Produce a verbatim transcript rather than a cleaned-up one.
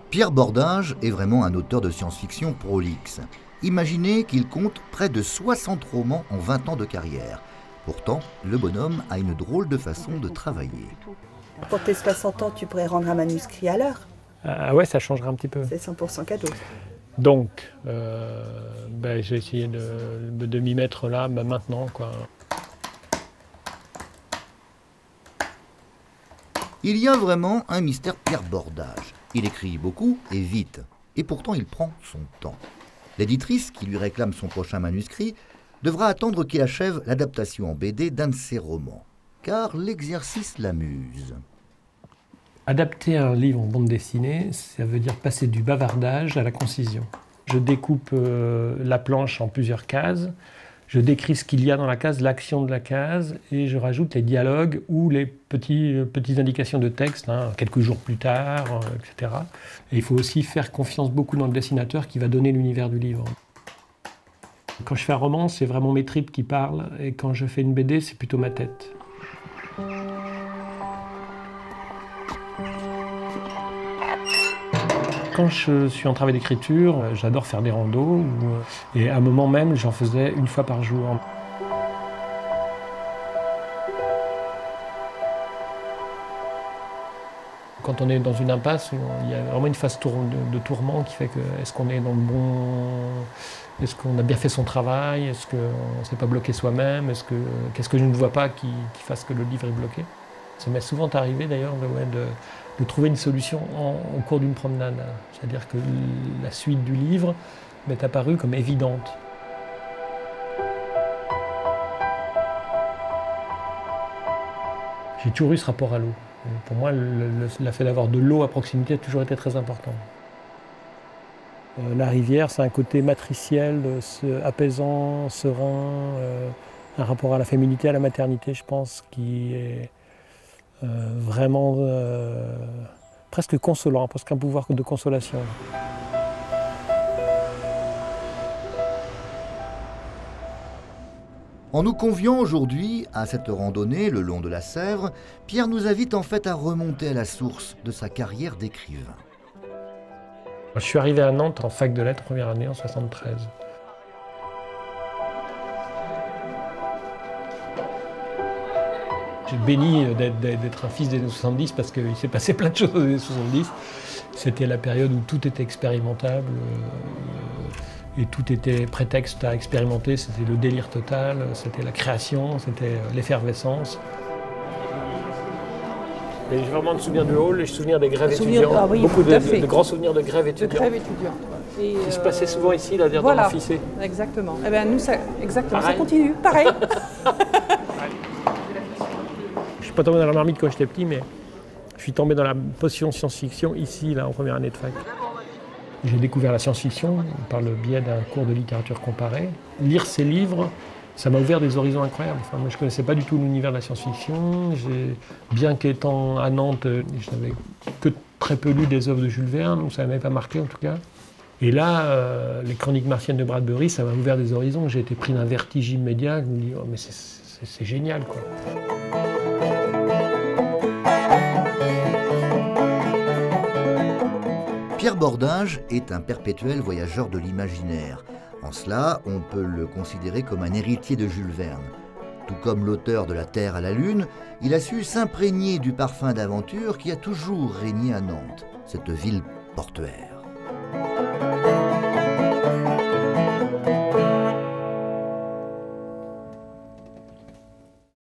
Pierre Bordage est vraiment un auteur de science-fiction prolixe. Imaginez qu'il compte près de soixante romans en vingt ans de carrière. Pourtant, le bonhomme a une drôle de façon de travailler. Pour tes soixante ans, tu pourrais rendre un manuscrit à l'heure. Ah ouais, ça changera un petit peu. C'est cent pour cent cadeau. Donc, euh, ben, j'ai essayé de, de m'y mettre là, ben maintenant, quoi. Il y a vraiment un mystère Pierre Bordage. Il écrit beaucoup et vite, et pourtant il prend son temps. L'éditrice, qui lui réclame son prochain manuscrit, devra attendre qu'il achève l'adaptation en B D d'un de ses romans, car l'exercice l'amuse. Adapter un livre en bande dessinée, ça veut dire passer du bavardage à la concision. Je découpe euh, la planche en plusieurs cases, je décris ce qu'il y a dans la case, l'action de la case, et je rajoute les dialogues ou les petits, euh, petites indications de texte, hein, quelques jours plus tard, euh, et cetera. Et il faut aussi faire confiance beaucoup dans le dessinateur qui va donner l'univers du livre. Quand je fais un roman, c'est vraiment mes tripes qui parlent, et quand je fais une B D, c'est plutôt ma tête. Quand je suis en travail d'écriture, j'adore faire des randos, et à un moment même, j'en faisais une fois par jour. Quand on est dans une impasse, il y a vraiment une phase de tourment qui fait que est-ce qu'on est dans le bon... Est-ce qu'on a bien fait son travail? Est-ce qu'on ne s'est pas bloqué soi-même? Est-ce que... Qu'est-ce que je ne vois pas qui, qui fasse que le livre est bloqué? Ça m'est souvent arrivé d'ailleurs de, ouais, de, de trouver une solution en, au cours d'une promenade. C'est-à-dire que la suite du livre m'est apparue comme évidente. J'ai toujours eu ce rapport à l'eau. Pour moi, le, le, le fait d'avoir de l'eau à proximité a toujours été très important. Euh, la rivière, c'est un côté matriciel, euh, apaisant, serein, euh, un rapport à la féminité, à la maternité, je pense, qui est euh, vraiment euh, presque consolant, presque un pouvoir de consolation. En nous conviant aujourd'hui à cette randonnée le long de la Sèvre, Pierre nous invite en fait à remonter à la source de sa carrière d'écrivain. Je suis arrivé à Nantes en fac de lettres première année en soixante-treize. J'ai béni d'être un fils des années soixante-dix parce qu'il s'est passé plein de choses aux années soixante-dix. C'était la période où tout était expérimentable et tout était prétexte à expérimenter. C'était le délire total, c'était la création, c'était l'effervescence. J'ai vraiment le souvenir du hall et je me souviens des grèves souvenir, étudiantes. Ah oui, beaucoup de, de, de grands souvenirs de grèves étudiantes. De grèves étudiantes. Et qui euh, se passaient souvent ici, là, derrière voilà, dans l'amphicé. Exactement. Eh bien, nous, ça, exactement, pareil. Ça continue, pareil. Je suis pas tombé dans la marmite quand j'étais petit, mais je suis tombé dans la potion science-fiction ici, là, en première année de fac. J'ai découvert la science-fiction par le biais d'un cours de littérature comparée. Lire ces livres, ça m'a ouvert des horizons incroyables. Enfin, moi, je ne connaissais pas du tout l'univers de la science-fiction. Bien qu'étant à Nantes, je n'avais que très peu lu des œuvres de Jules Verne, ou ça ne m'avait pas marqué en tout cas. Et là, euh, les Chroniques martiennes de Bradbury, ça m'a ouvert des horizons. J'ai été pris d'un vertige immédiat. Je me dis, oh, mais c'est génial, quoi. Pierre Bordage est un perpétuel voyageur de l'imaginaire. En cela, on peut le considérer comme un héritier de Jules Verne. Tout comme l'auteur de La Terre à la Lune, il a su s'imprégner du parfum d'aventure qui a toujours régné à Nantes, cette ville portuaire.